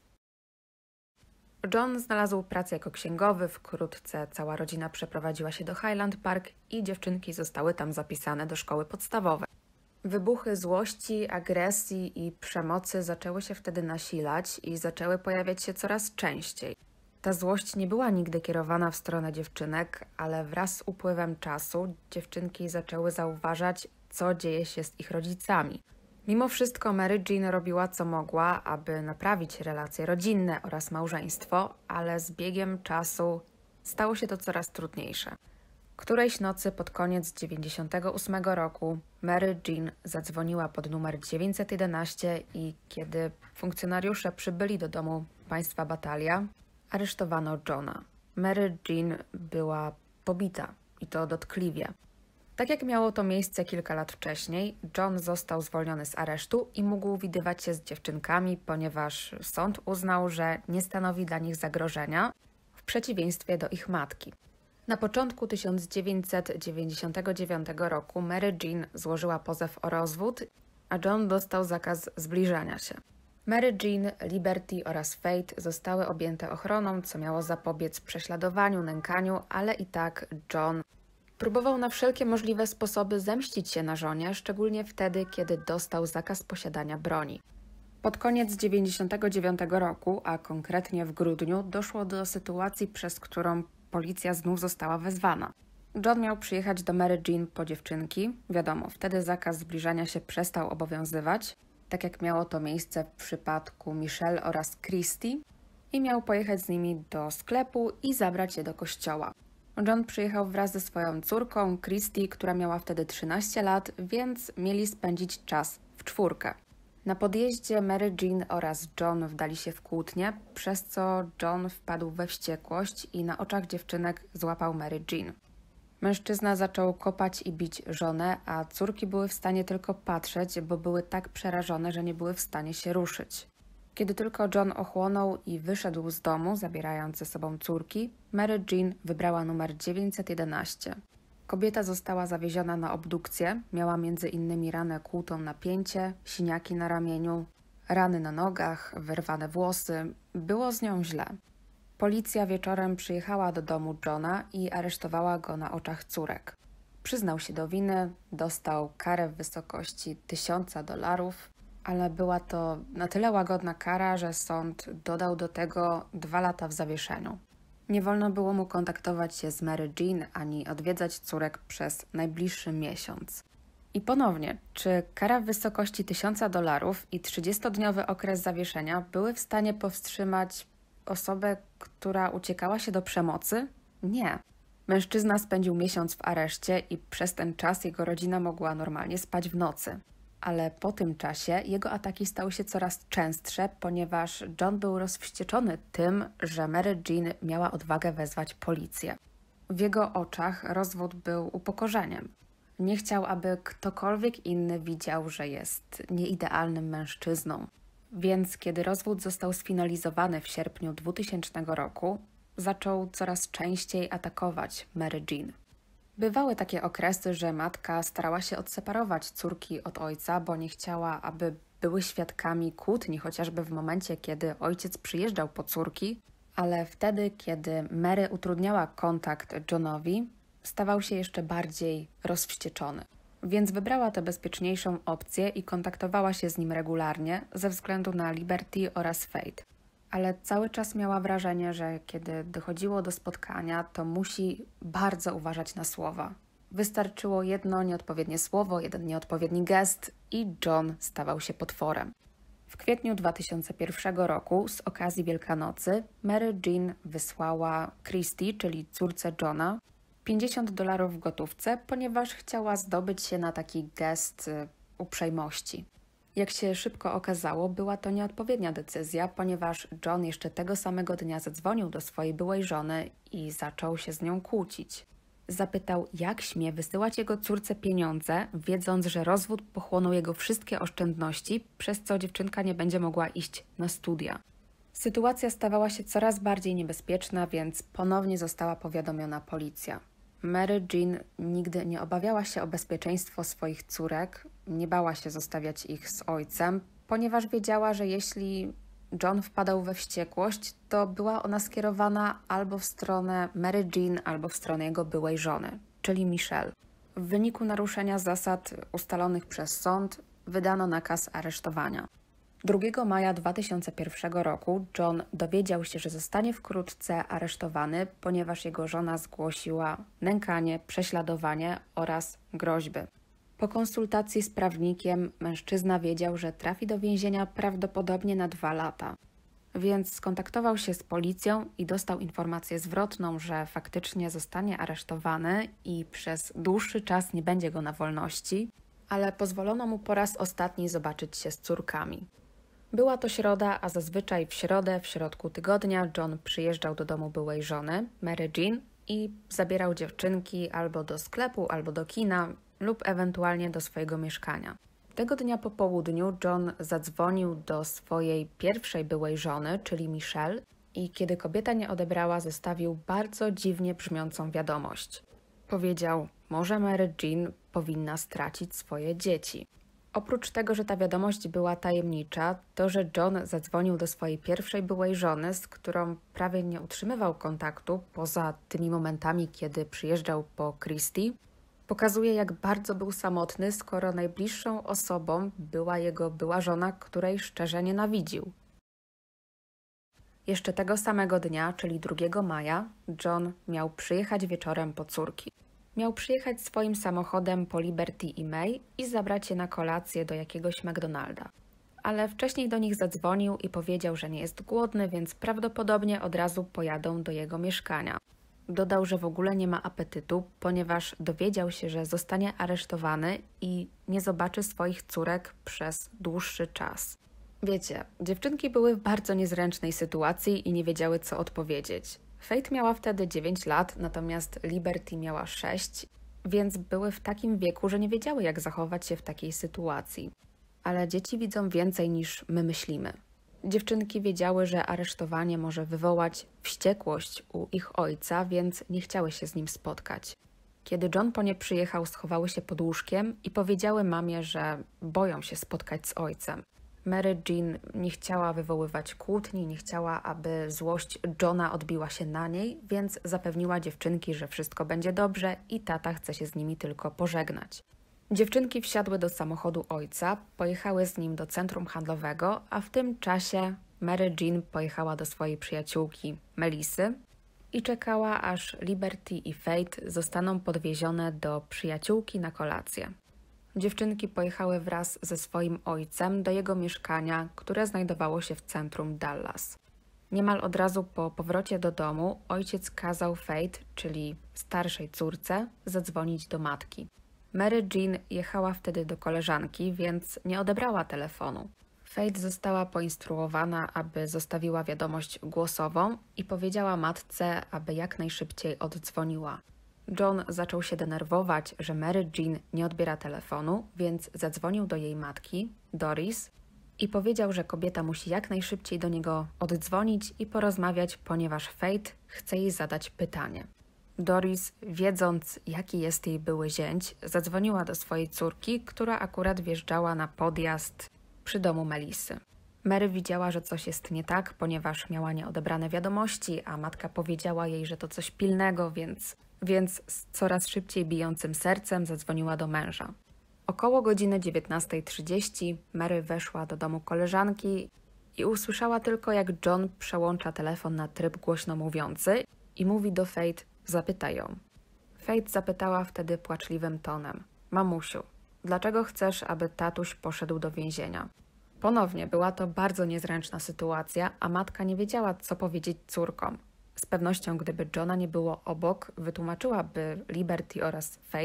John znalazł pracę jako księgowy, wkrótce cała rodzina przeprowadziła się do Highland Park i dziewczynki zostały tam zapisane do szkoły podstawowej. Wybuchy złości, agresji i przemocy zaczęły się wtedy nasilać i zaczęły pojawiać się coraz częściej. Ta złość nie była nigdy kierowana w stronę dziewczynek, ale wraz z upływem czasu dziewczynki zaczęły zauważać, co dzieje się z ich rodzicami. Mimo wszystko Mary Jean robiła co mogła, aby naprawić relacje rodzinne oraz małżeństwo, ale z biegiem czasu stało się to coraz trudniejsze. Którejś nocy pod koniec dziewięćdziesiątego ósmego roku Mary Jean zadzwoniła pod numer dziewięćset jedenaście i kiedy funkcjonariusze przybyli do domu państwa Batalia, aresztowano Johna. Mary Jean była pobita i to dotkliwie. Tak jak miało to miejsce kilka lat wcześniej, John został zwolniony z aresztu i mógł widywać się z dziewczynkami, ponieważ sąd uznał, że nie stanowi dla nich zagrożenia, w przeciwieństwie do ich matki. Na początku tysiąc dziewięćset dziewięćdziesiątego dziewiątego roku Mary Jean złożyła pozew o rozwód, a John dostał zakaz zbliżania się. Mary Jean, Liberty oraz Faith zostały objęte ochroną, co miało zapobiec prześladowaniu, nękaniu, ale i tak John próbował na wszelkie możliwe sposoby zemścić się na żonie, szczególnie wtedy, kiedy dostał zakaz posiadania broni. Pod koniec dziewięćdziesiątego dziewiątego roku, a konkretnie w grudniu, doszło do sytuacji, przez którą policja znów została wezwana. John miał przyjechać do Mary Jean po dziewczynki. Wiadomo, wtedy zakaz zbliżania się przestał obowiązywać, tak jak miało to miejsce w przypadku Michelle oraz Christy, i miał pojechać z nimi do sklepu i zabrać je do kościoła. John przyjechał wraz ze swoją córką, Christy, która miała wtedy trzynaście lat, więc mieli spędzić czas w czwórkę. Na podjeździe Mary Jean oraz John wdali się w kłótnię, przez co John wpadł we wściekłość i na oczach dziewczynek złapał Mary Jean. Mężczyzna zaczął kopać i bić żonę, a córki były w stanie tylko patrzeć, bo były tak przerażone, że nie były w stanie się ruszyć. Kiedy tylko John ochłonął i wyszedł z domu, zabierając ze sobą córki, Mary Jean wybrała numer dziewięćset jedenaście. Kobieta została zawieziona na obdukcję, miała między innymi ranę kłutą na pięcie, siniaki na ramieniu, rany na nogach, wyrwane włosy. Było z nią źle. Policja wieczorem przyjechała do domu Johna i aresztowała go na oczach córek. Przyznał się do winy, dostał karę w wysokości tysiąca dolarów, ale była to na tyle łagodna kara, że sąd dodał do tego dwa lata w zawieszeniu. Nie wolno było mu kontaktować się z Mary Jean ani odwiedzać córek przez najbliższy miesiąc. I ponownie, czy kara w wysokości tysiąca dolarów i trzydziestodniowy okres zawieszenia były w stanie powstrzymać osobę, która uciekała się do przemocy? Nie. Mężczyzna spędził miesiąc w areszcie i przez ten czas jego rodzina mogła normalnie spać w nocy. Ale po tym czasie jego ataki stały się coraz częstsze, ponieważ John był rozwścieczony tym, że Mary Jean miała odwagę wezwać policję. W jego oczach rozwód był upokorzeniem. Nie chciał, aby ktokolwiek inny widział, że jest nieidealnym mężczyzną. Więc kiedy rozwód został sfinalizowany w sierpniu dwutysięcznego roku, zaczął coraz częściej atakować Mary Jean. Bywały takie okresy, że matka starała się odseparować córki od ojca, bo nie chciała, aby były świadkami kłótni, chociażby w momencie, kiedy ojciec przyjeżdżał po córki, ale wtedy, kiedy Mary utrudniała kontakt Johnowi, stawał się jeszcze bardziej rozwścieczony. Więc wybrała tę bezpieczniejszą opcję i kontaktowała się z nim regularnie ze względu na Liberty oraz Faith. Ale cały czas miała wrażenie, że kiedy dochodziło do spotkania, to musi bardzo uważać na słowa. Wystarczyło jedno nieodpowiednie słowo, jeden nieodpowiedni gest i John stawał się potworem. W kwietniu dwa tysiące pierwszego roku z okazji Wielkanocy Mary Jean wysłała Christy, czyli córce Johna, pięćdziesiąt dolarów w gotówce, ponieważ chciała zdobyć się na taki gest uprzejmości. Jak się szybko okazało, była to nieodpowiednia decyzja, ponieważ John jeszcze tego samego dnia zadzwonił do swojej byłej żony i zaczął się z nią kłócić. Zapytał, jak śmie wysyłać jego córce pieniądze, wiedząc, że rozwód pochłonął jego wszystkie oszczędności, przez co dziewczynka nie będzie mogła iść na studia. Sytuacja stawała się coraz bardziej niebezpieczna, więc ponownie została powiadomiona policja. Mary Jean nigdy nie obawiała się o bezpieczeństwo swoich córek, nie bała się zostawiać ich z ojcem, ponieważ wiedziała, że jeśli John wpadał we wściekłość, to była ona skierowana albo w stronę Mary Jean, albo w stronę jego byłej żony, czyli Michelle. W wyniku naruszenia zasad ustalonych przez sąd wydano nakaz aresztowania. drugiego maja dwa tysiące pierwszego roku John dowiedział się, że zostanie wkrótce aresztowany, ponieważ jego żona zgłosiła nękanie, prześladowanie oraz groźby. Po konsultacji z prawnikiem mężczyzna wiedział, że trafi do więzienia prawdopodobnie na dwa lata. Więc skontaktował się z policją i dostał informację zwrotną, że faktycznie zostanie aresztowany i przez dłuższy czas nie będzie go na wolności, ale pozwolono mu po raz ostatni zobaczyć się z córkami. Była to środa, a zazwyczaj w środę, w środku tygodnia, John przyjeżdżał do domu byłej żony, Mary Jean, i zabierał dziewczynki albo do sklepu, albo do kina, lub ewentualnie do swojego mieszkania. Tego dnia po południu John zadzwonił do swojej pierwszej byłej żony, czyli Michelle, i kiedy kobieta nie odebrała, zostawił bardzo dziwnie brzmiącą wiadomość. Powiedział, może Mary Jean powinna stracić swoje dzieci. Oprócz tego, że ta wiadomość była tajemnicza, to, że John zadzwonił do swojej pierwszej byłej żony, z którą prawie nie utrzymywał kontaktu, poza tymi momentami, kiedy przyjeżdżał po Christie, pokazuje, jak bardzo był samotny, skoro najbliższą osobą była jego była żona, której szczerze nienawidził. Jeszcze tego samego dnia, czyli drugiego maja, John miał przyjechać wieczorem po córki. Miał przyjechać swoim samochodem po Liberty i May i zabrać je na kolację do jakiegoś McDonalda. Ale wcześniej do nich zadzwonił i powiedział, że nie jest głodny, więc prawdopodobnie od razu pojadą do jego mieszkania. Dodał, że w ogóle nie ma apetytu, ponieważ dowiedział się, że zostanie aresztowany i nie zobaczy swoich córek przez dłuższy czas. Wiecie, dziewczynki były w bardzo niezręcznej sytuacji i nie wiedziały, co odpowiedzieć. Faith miała wtedy dziewięć lat, natomiast Liberty miała sześć, więc były w takim wieku, że nie wiedziały, jak zachować się w takiej sytuacji. Ale dzieci widzą więcej niż my myślimy. Dziewczynki wiedziały, że aresztowanie może wywołać wściekłość u ich ojca, więc nie chciały się z nim spotkać. Kiedy John po nie przyjechał, schowały się pod łóżkiem i powiedziały mamie, że boją się spotkać z ojcem. Mary Jean nie chciała wywoływać kłótni, nie chciała, aby złość Johna odbiła się na niej, więc zapewniła dziewczynki, że wszystko będzie dobrze i tata chce się z nimi tylko pożegnać. Dziewczynki wsiadły do samochodu ojca, pojechały z nim do centrum handlowego, a w tym czasie Mary Jean pojechała do swojej przyjaciółki Melissy i czekała, aż Liberty i Faith zostaną podwiezione do przyjaciółki na kolację. Dziewczynki pojechały wraz ze swoim ojcem do jego mieszkania, które znajdowało się w centrum Dallas. Niemal od razu po powrocie do domu ojciec kazał Faith, czyli starszej córce, zadzwonić do matki. Mary Jean jechała wtedy do koleżanki, więc nie odebrała telefonu. Faith została poinstruowana, aby zostawiła wiadomość głosową i powiedziała matce, aby jak najszybciej oddzwoniła. John zaczął się denerwować, że Mary Jean nie odbiera telefonu, więc zadzwonił do jej matki, Doris, i powiedział, że kobieta musi jak najszybciej do niego oddzwonić i porozmawiać, ponieważ Faith chce jej zadać pytanie. Doris, wiedząc, jaki jest jej były zięć, zadzwoniła do swojej córki, która akurat wjeżdżała na podjazd przy domu Melissy. Mary widziała, że coś jest nie tak, ponieważ miała nieodebrane wiadomości, a matka powiedziała jej, że to coś pilnego, więc, więc z coraz szybciej bijącym sercem zadzwoniła do męża. Około godziny dziewiętnastej trzydzieści Mary weszła do domu koleżanki i usłyszała tylko, jak John przełącza telefon na tryb głośno mówiący i mówi do Faith: zapytaj ją. Faith zapytała wtedy płaczliwym tonem: mamusiu, dlaczego chcesz, aby tatuś poszedł do więzienia? Ponownie była to bardzo niezręczna sytuacja, a matka nie wiedziała, co powiedzieć córkom. Z pewnością, gdyby Johna nie było obok, wytłumaczyłaby Liberty oraz Faith,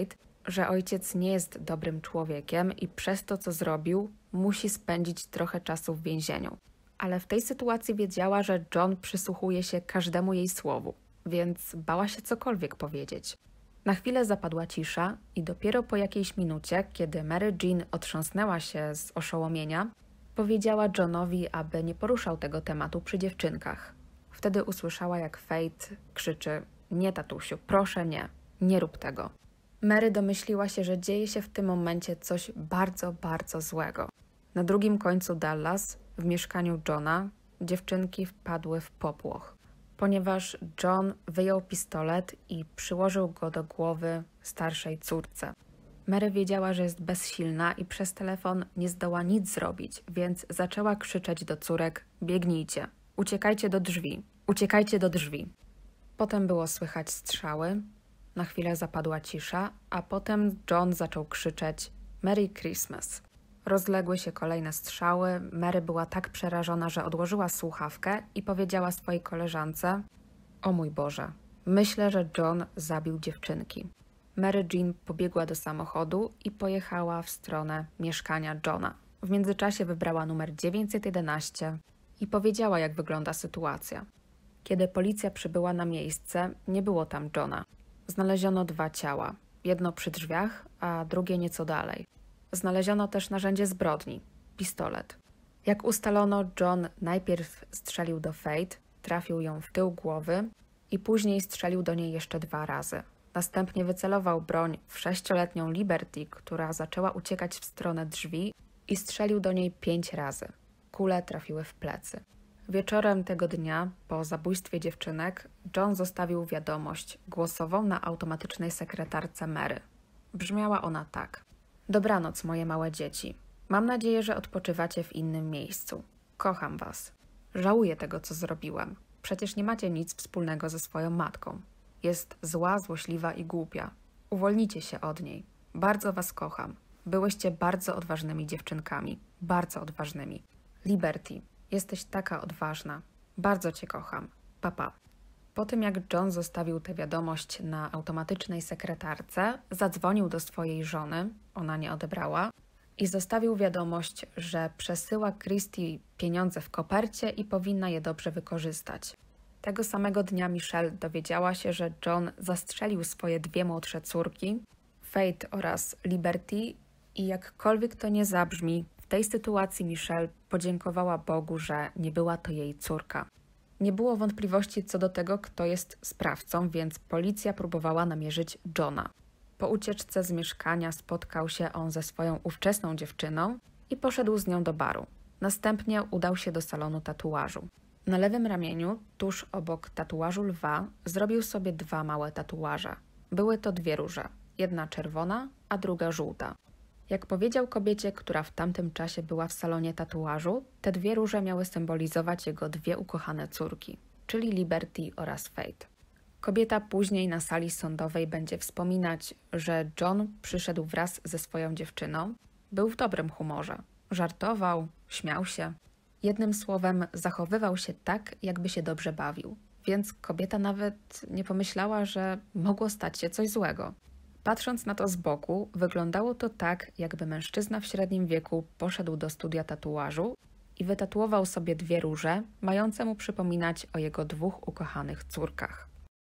że ojciec nie jest dobrym człowiekiem i przez to, co zrobił, musi spędzić trochę czasu w więzieniu. Ale w tej sytuacji wiedziała, że John przysłuchuje się każdemu jej słowu, więc bała się cokolwiek powiedzieć. Na chwilę zapadła cisza i dopiero po jakiejś minucie, kiedy Mary Jean otrząsnęła się z oszołomienia, powiedziała Johnowi, aby nie poruszał tego tematu przy dziewczynkach. Wtedy usłyszała, jak Faith krzyczy: nie, tatusiu, proszę nie, nie rób tego. Mary domyśliła się, że dzieje się w tym momencie coś bardzo, bardzo złego. Na drugim końcu Dallas, w mieszkaniu Johna, dziewczynki wpadły w popłoch, ponieważ John wyjął pistolet i przyłożył go do głowy starszej córce. Mary wiedziała, że jest bezsilna i przez telefon nie zdoła nic zrobić, więc zaczęła krzyczeć do córek: biegnijcie, uciekajcie do drzwi, uciekajcie do drzwi. Potem było słychać strzały, na chwilę zapadła cisza, a potem John zaczął krzyczeć: Merry Christmas. Rozległy się kolejne strzały, Mary była tak przerażona, że odłożyła słuchawkę i powiedziała swojej koleżance: o mój Boże, myślę, że John zabił dziewczynki. Mary Jean pobiegła do samochodu i pojechała w stronę mieszkania Johna. W międzyczasie wybrała numer dziewięćset jedenaście i powiedziała, jak wygląda sytuacja. Kiedy policja przybyła na miejsce, nie było tam Johna. Znaleziono dwa ciała, jedno przy drzwiach, a drugie nieco dalej. Znaleziono też narzędzie zbrodni, pistolet. Jak ustalono, John najpierw strzelił do Faith, trafił ją w tył głowy i później strzelił do niej jeszcze dwa razy. Następnie wycelował broń w sześcioletnią Liberty, która zaczęła uciekać w stronę drzwi, i strzelił do niej pięć razy. Kule trafiły w plecy. Wieczorem tego dnia, po zabójstwie dziewczynek, John zostawił wiadomość głosową na automatycznej sekretarce Mary. Brzmiała ona tak: dobranoc, moje małe dzieci. Mam nadzieję, że odpoczywacie w innym miejscu. Kocham was. Żałuję tego, co zrobiłem. Przecież nie macie nic wspólnego ze swoją matką. Jest zła, złośliwa i głupia. Uwolnijcie się od niej. Bardzo was kocham. Byłyście bardzo odważnymi dziewczynkami. Bardzo odważnymi. Liberty, jesteś taka odważna. Bardzo cię kocham. Papa. Po tym, jak John zostawił tę wiadomość na automatycznej sekretarce, zadzwonił do swojej żony, ona nie odebrała, i zostawił wiadomość, że przesyła Christy pieniądze w kopercie i powinna je dobrze wykorzystać. Tego samego dnia Michelle dowiedziała się, że John zastrzelił swoje dwie młodsze córki, Faith oraz Liberty, i jakkolwiek to nie zabrzmi, w tej sytuacji Michelle podziękowała Bogu, że nie była to jej córka. Nie było wątpliwości co do tego, kto jest sprawcą, więc policja próbowała namierzyć Johna. Po ucieczce z mieszkania spotkał się on ze swoją ówczesną dziewczyną i poszedł z nią do baru. Następnie udał się do salonu tatuażu. Na lewym ramieniu, tuż obok tatuażu lwa, zrobił sobie dwa małe tatuaże. Były to dwie róże, jedna czerwona, a druga żółta. Jak powiedział kobiecie, która w tamtym czasie była w salonie tatuażu, te dwie róże miały symbolizować jego dwie ukochane córki, czyli Liberty oraz Faith. Kobieta później na sali sądowej będzie wspominać, że John przyszedł wraz ze swoją dziewczyną, był w dobrym humorze, żartował, śmiał się. Jednym słowem, zachowywał się tak, jakby się dobrze bawił, więc kobieta nawet nie pomyślała, że mogło stać się coś złego. Patrząc na to z boku, wyglądało to tak, jakby mężczyzna w średnim wieku poszedł do studia tatuażu i wytatuował sobie dwie róże, mające mu przypominać o jego dwóch ukochanych córkach.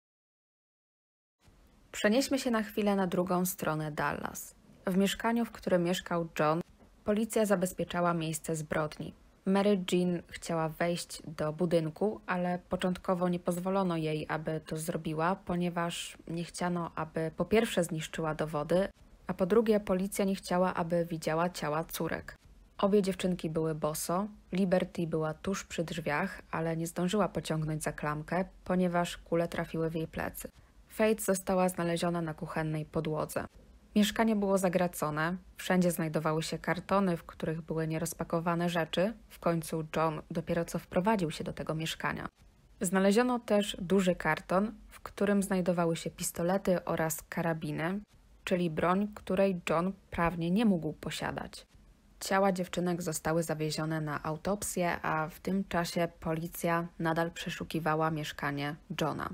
Przenieśmy się na chwilę na drugą stronę Dallas. W mieszkaniu, w którym mieszkał John, policja zabezpieczała miejsce zbrodni. Mary Jean chciała wejść do budynku, ale początkowo nie pozwolono jej, aby to zrobiła, ponieważ nie chciano, aby po pierwsze zniszczyła dowody, a po drugie policja nie chciała, aby widziała ciała córek. Obie dziewczynki były boso, Liberty była tuż przy drzwiach, ale nie zdążyła pociągnąć za klamkę, ponieważ kule trafiły w jej plecy. Faith została znaleziona na kuchennej podłodze. Mieszkanie było zagracone, wszędzie znajdowały się kartony, w których były nierozpakowane rzeczy. W końcu John dopiero co wprowadził się do tego mieszkania. Znaleziono też duży karton, w którym znajdowały się pistolety oraz karabiny, czyli broń, której John prawnie nie mógł posiadać. Ciała dziewczynek zostały zawiezione na autopsję, a w tym czasie policja nadal przeszukiwała mieszkanie Johna.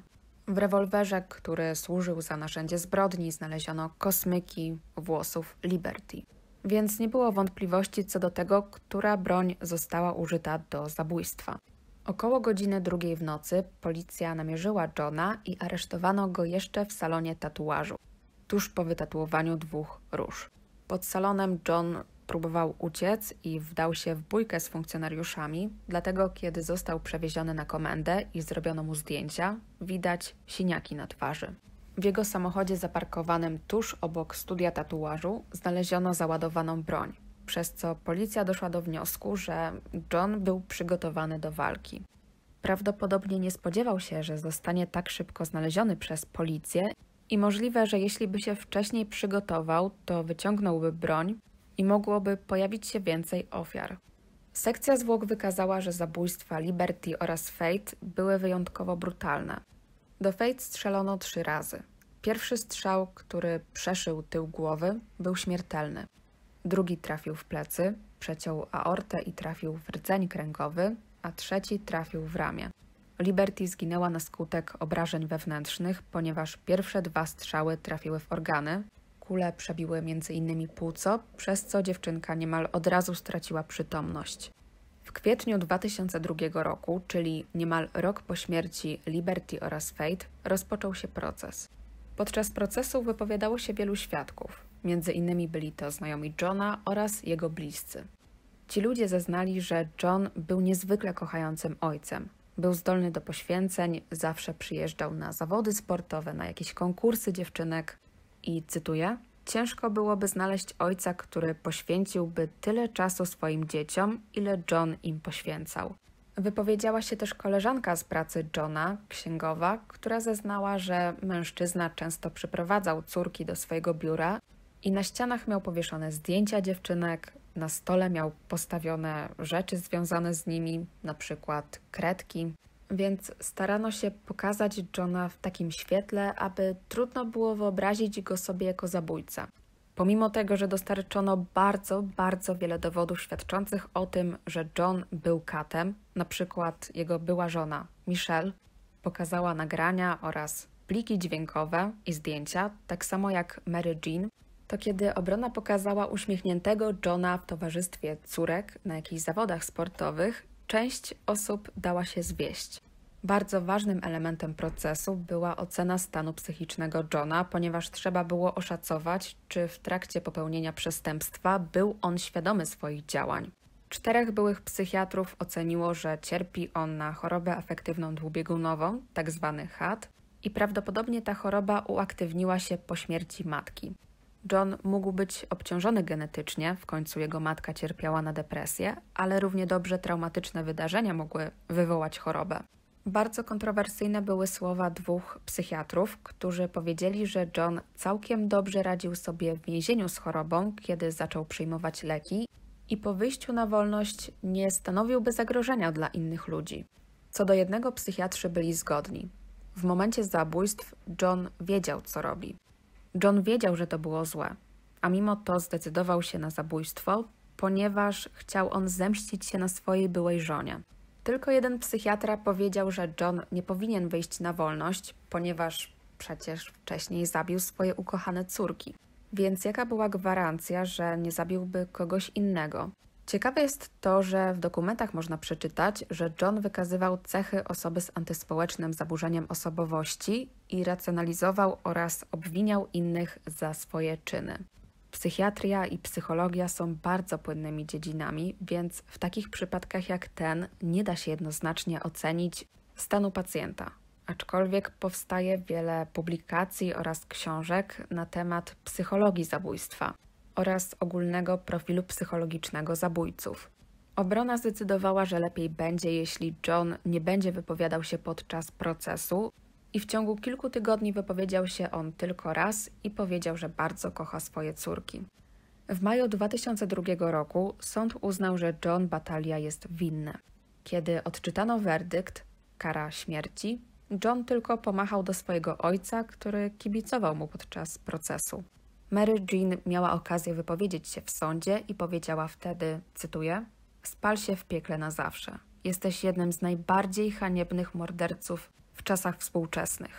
W rewolwerze, który służył za narzędzie zbrodni, znaleziono kosmyki włosów Liberty. Więc nie było wątpliwości co do tego, która broń została użyta do zabójstwa. Około godziny drugiej w nocy policja namierzyła Johna i aresztowano go jeszcze w salonie tatuażu, tuż po wytatuowaniu dwóch róż. Pod salonem John próbował uciec i wdał się w bójkę z funkcjonariuszami, dlatego kiedy został przewieziony na komendę i zrobiono mu zdjęcia, widać siniaki na twarzy. W jego samochodzie zaparkowanym tuż obok studia tatuażu znaleziono załadowaną broń, przez co policja doszła do wniosku, że John był przygotowany do walki. Prawdopodobnie nie spodziewał się, że zostanie tak szybko znaleziony przez policję i możliwe, że jeśli by się wcześniej przygotował, to wyciągnąłby broń i mogłoby pojawić się więcej ofiar. Sekcja zwłok wykazała, że zabójstwa Liberty oraz Faith były wyjątkowo brutalne. Do Faith strzelono trzy razy. Pierwszy strzał, który przeszył tył głowy, był śmiertelny. Drugi trafił w plecy, przeciął aortę i trafił w rdzeń kręgowy, a trzeci trafił w ramię. Liberty zginęła na skutek obrażeń wewnętrznych, ponieważ pierwsze dwa strzały trafiły w organy. Kule przebiły między innymi płuco, przez co dziewczynka niemal od razu straciła przytomność. W kwietniu dwa tysiące drugiego roku, czyli niemal rok po śmierci Liberty oraz Faith, rozpoczął się proces. Podczas procesu wypowiadało się wielu świadków, między innymi byli to znajomi Johna oraz jego bliscy. Ci ludzie zeznali, że John był niezwykle kochającym ojcem. Był zdolny do poświęceń, zawsze przyjeżdżał na zawody sportowe, na jakieś konkursy dziewczynek i, cytuję, ciężko byłoby znaleźć ojca, który poświęciłby tyle czasu swoim dzieciom, ile John im poświęcał. Wypowiedziała się też koleżanka z pracy Johna, księgowa, która zeznała, że mężczyzna często przyprowadzał córki do swojego biura i na ścianach miał powieszone zdjęcia dziewczynek, na stole miał postawione rzeczy związane z nimi, na przykład kredki, więc starano się pokazać Johna w takim świetle, aby trudno było wyobrazić go sobie jako zabójcę. Pomimo tego, że dostarczono bardzo, bardzo wiele dowodów świadczących o tym, że John był katem, na przykład jego była żona Michelle pokazała nagrania oraz pliki dźwiękowe i zdjęcia, tak samo jak Mary Jean, to kiedy obrona pokazała uśmiechniętego Johna w towarzystwie córek na jakichś zawodach sportowych, część osób dała się zwieść. Bardzo ważnym elementem procesu była ocena stanu psychicznego Johna, ponieważ trzeba było oszacować, czy w trakcie popełnienia przestępstwa był on świadomy swoich działań. Czterech byłych psychiatrów oceniło, że cierpi on na chorobę afektywną dwubiegunową, tzw. H A D, i prawdopodobnie ta choroba uaktywniła się po śmierci matki. John mógł być obciążony genetycznie, w końcu jego matka cierpiała na depresję, ale równie dobrze traumatyczne wydarzenia mogły wywołać chorobę. Bardzo kontrowersyjne były słowa dwóch psychiatrów, którzy powiedzieli, że John całkiem dobrze radził sobie w więzieniu z chorobą, kiedy zaczął przyjmować leki i po wyjściu na wolność nie stanowiłby zagrożenia dla innych ludzi. Co do jednego, psychiatrzy byli zgodni. W momencie zabójstw John wiedział, co robi. John wiedział, że to było złe, a mimo to zdecydował się na zabójstwo, ponieważ chciał on zemścić się na swojej byłej żonie. Tylko jeden psychiatra powiedział, że John nie powinien wyjść na wolność, ponieważ przecież wcześniej zabił swoje ukochane córki. Więc jaka była gwarancja, że nie zabiłby kogoś innego? Ciekawe jest to, że w dokumentach można przeczytać, że John wykazywał cechy osoby z antyspołecznym zaburzeniem osobowości i racjonalizował oraz obwiniał innych za swoje czyny. Psychiatria i psychologia są bardzo płynnymi dziedzinami, więc w takich przypadkach jak ten nie da się jednoznacznie ocenić stanu pacjenta. Aczkolwiek powstaje wiele publikacji oraz książek na temat psychologii zabójstwa oraz ogólnego profilu psychologicznego zabójców. Obrona zdecydowała, że lepiej będzie, jeśli John nie będzie wypowiadał się podczas procesu i w ciągu kilku tygodni wypowiedział się on tylko raz i powiedział, że bardzo kocha swoje córki. W maju dwa tysiące drugiego roku sąd uznał, że John Battaglia jest winny. Kiedy odczytano werdykt, kara śmierci, John tylko pomachał do swojego ojca, który kibicował mu podczas procesu. Mary Jean miała okazję wypowiedzieć się w sądzie i powiedziała wtedy, cytuję, spal się w piekle na zawsze. Jesteś jednym z najbardziej haniebnych morderców w czasach współczesnych.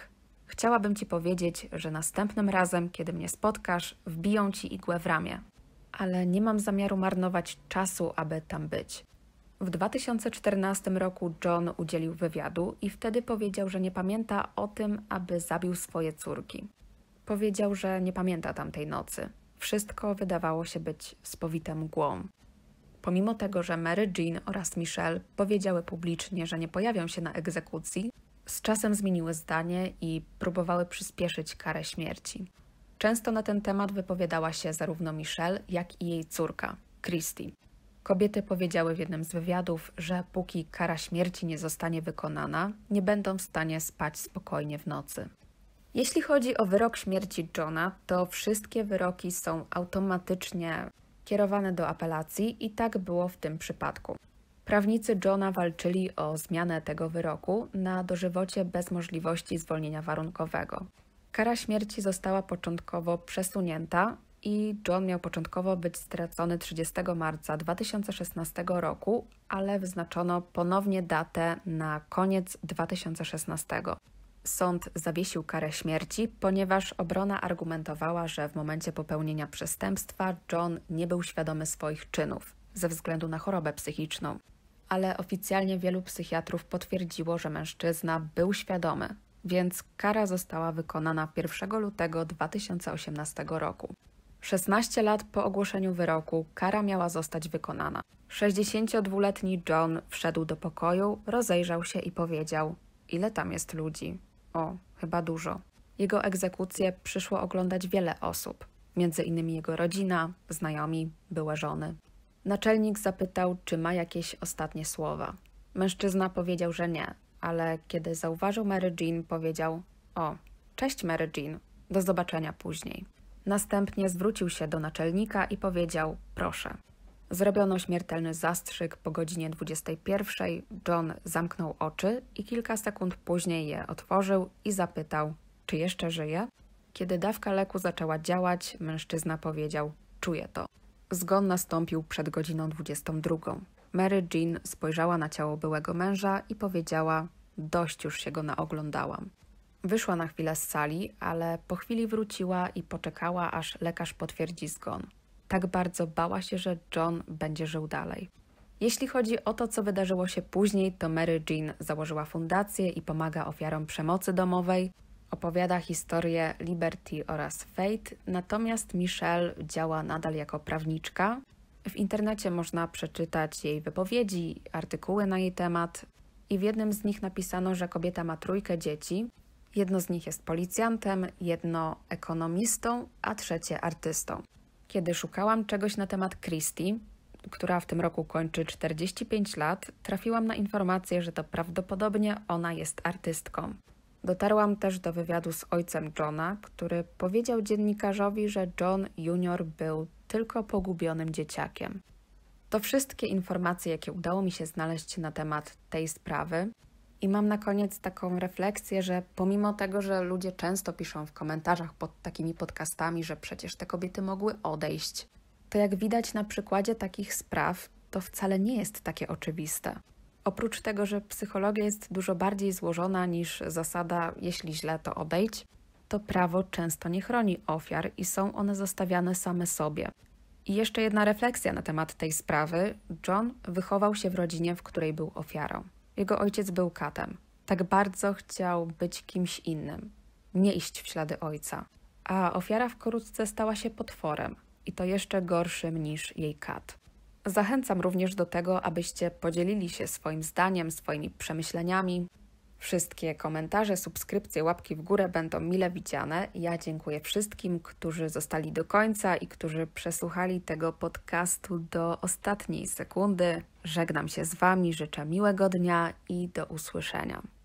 Chciałabym Ci powiedzieć, że następnym razem, kiedy mnie spotkasz, wbiją Ci igłę w ramię. Ale nie mam zamiaru marnować czasu, aby tam być. W dwa tysiące czternastym roku John udzielił wywiadu i wtedy powiedział, że nie pamięta o tym, aby zabił swoje córki. Powiedział, że nie pamięta tamtej nocy. Wszystko wydawało się być spowite mgłą. Pomimo tego, że Mary Jean oraz Michelle powiedziały publicznie, że nie pojawią się na egzekucji, z czasem zmieniły zdanie i próbowały przyspieszyć karę śmierci. Często na ten temat wypowiadała się zarówno Michelle, jak i jej córka, Christy. Kobiety powiedziały w jednym z wywiadów, że póki kara śmierci nie zostanie wykonana, nie będą w stanie spać spokojnie w nocy. Jeśli chodzi o wyrok śmierci Johna, to wszystkie wyroki są automatycznie kierowane do apelacji i tak było w tym przypadku. Prawnicy Johna walczyli o zmianę tego wyroku na dożywocie bez możliwości zwolnienia warunkowego. Kara śmierci została początkowo przesunięta i John miał początkowo być stracony trzydziestego marca dwa tysiące szesnastego roku, ale wyznaczono ponownie datę na koniec dwa tysiące szesnastego. Sąd zawiesił karę śmierci, ponieważ obrona argumentowała, że w momencie popełnienia przestępstwa John nie był świadomy swoich czynów ze względu na chorobę psychiczną. Ale oficjalnie wielu psychiatrów potwierdziło, że mężczyzna był świadomy, więc kara została wykonana pierwszego lutego dwa tysiące osiemnastego roku. szesnaście lat po ogłoszeniu wyroku kara miała zostać wykonana. sześćdziesięciodwuletni John wszedł do pokoju, rozejrzał się i powiedział: ile tam jest ludzi? O, chyba dużo. Jego egzekucję przyszło oglądać wiele osób, między innymi jego rodzina, znajomi, byłe żony. Naczelnik zapytał, czy ma jakieś ostatnie słowa. Mężczyzna powiedział, że nie, ale kiedy zauważył Mary Jean, powiedział: o, cześć Mary Jean, do zobaczenia później. Następnie zwrócił się do naczelnika i powiedział: proszę. Zrobiono śmiertelny zastrzyk po godzinie dwudziestej pierwszej. John zamknął oczy i kilka sekund później je otworzył i zapytał, czy jeszcze żyje? Kiedy dawka leku zaczęła działać, mężczyzna powiedział: czuję to. Zgon nastąpił przed godziną dwudziestą drugą. Mary Jean spojrzała na ciało byłego męża i powiedziała: dość już się go naoglądałam. Wyszła na chwilę z sali, ale po chwili wróciła i poczekała, aż lekarz potwierdzi zgon. Tak bardzo bała się, że John będzie żył dalej. Jeśli chodzi o to, co wydarzyło się później, to Mary Jean założyła fundację i pomaga ofiarom przemocy domowej. Opowiada historię Liberty oraz Faith, natomiast Michelle działa nadal jako prawniczka. W internecie można przeczytać jej wypowiedzi, artykuły na jej temat i w jednym z nich napisano, że kobieta ma trójkę dzieci. Jedno z nich jest policjantem, jedno ekonomistą, a trzecie artystą. Kiedy szukałam czegoś na temat Christy, która w tym roku kończy czterdzieści pięć lat, trafiłam na informację, że to prawdopodobnie ona jest artystką. Dotarłam też do wywiadu z ojcem Johna, który powiedział dziennikarzowi, że John junior był tylko pogubionym dzieciakiem. To wszystkie informacje, jakie udało mi się znaleźć na temat tej sprawy. I mam na koniec taką refleksję, że pomimo tego, że ludzie często piszą w komentarzach pod takimi podcastami, że przecież te kobiety mogły odejść, to jak widać na przykładzie takich spraw, to wcale nie jest takie oczywiste. Oprócz tego, że psychologia jest dużo bardziej złożona niż zasada jeśli źle, to odejdź, to prawo często nie chroni ofiar i są one zostawiane same sobie. I jeszcze jedna refleksja na temat tej sprawy. John wychował się w rodzinie, w której był ofiarą. Jego ojciec był katem. Tak bardzo chciał być kimś innym, nie iść w ślady ojca. A ofiara wkrótce stała się potworem i to jeszcze gorszym niż jej kat. Zachęcam również do tego, abyście podzielili się swoim zdaniem, swoimi przemyśleniami. Wszystkie komentarze, subskrypcje, łapki w górę będą mile widziane. Ja dziękuję wszystkim, którzy zostali do końca i którzy przesłuchali tego podcastu do ostatniej sekundy. Żegnam się z Wami, życzę miłego dnia i do usłyszenia.